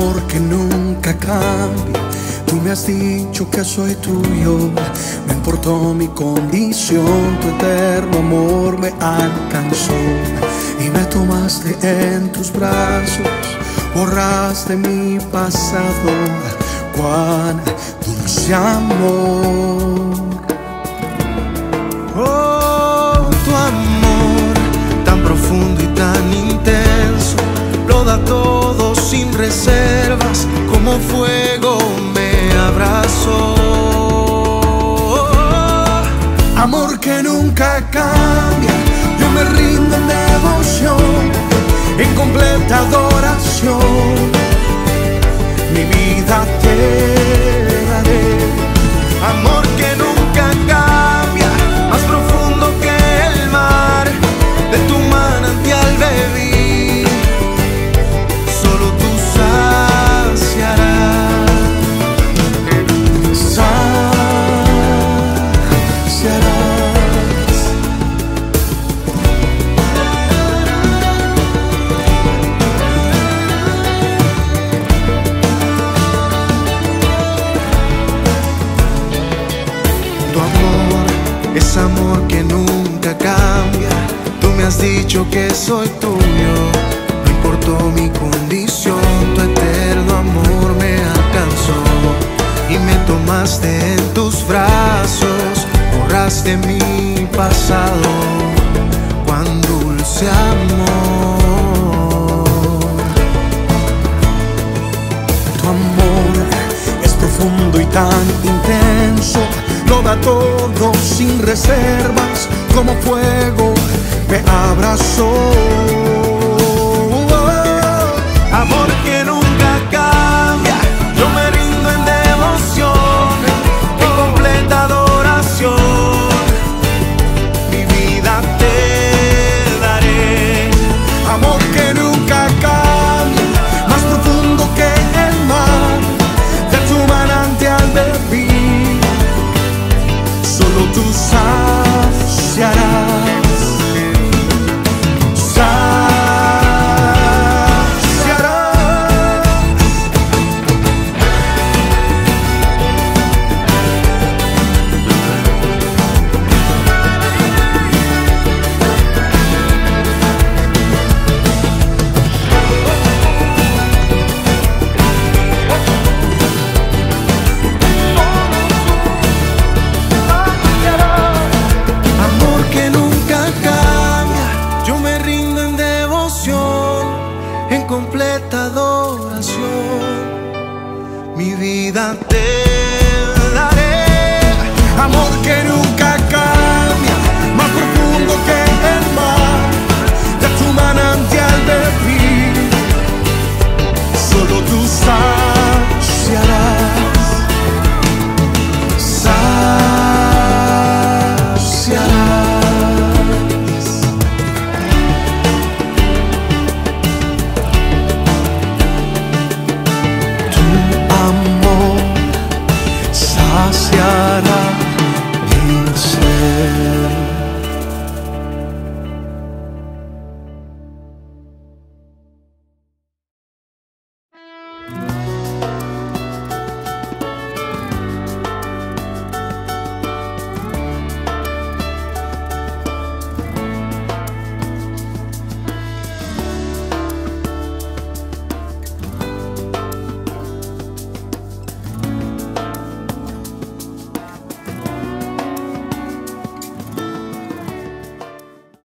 amor que nunca cambia. Tú me has dicho que soy tuyo, no importó mi condición, tu eterno amor me alcanzó y me tomaste en tus brazos, borraste mi pasado. Cuán dulce amor. Oh, tu amor tan profundo y tan intenso, lo da todo sin reservas, como fuego me abrazó. Amor que nunca cambia, yo me rindo en devoción, en completa adoración. Mi vida te daré. Amor que nunca cambia, más profundo que el mar, de tu manantial bebí, solo tú saciarás. Es amor que nunca cambia. Tú me has dicho que soy tuyo, no importó mi condición, tu eterno amor me alcanzó y me tomaste en tus brazos, borraste mi pasado. Cuán dulce amor. Tu amor es profundo y tan intenso, lo da todo sin reservas, como fuego me abrazó.